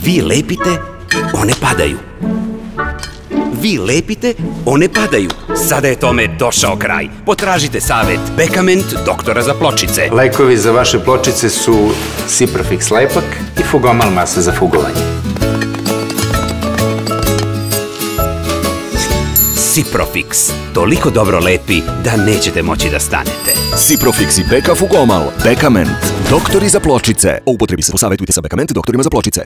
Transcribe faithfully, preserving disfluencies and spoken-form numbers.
Vi lepite, one padaju. Vi lepite, one padaju. Sada je tome došao kraj. Potražite savjet Bekament, doktora za pločice. Lekovi za vaše pločice su Ciprofix lepak i Fugomal masa za fugovanje. Ciprofix. Toliko dobro lepi da nećete moći da stanete. Ciprofix i Beka Fugomal. Bekament. Doktori za pločice. O upotrebi se posavjetujte sa Bekament doktorima za pločice.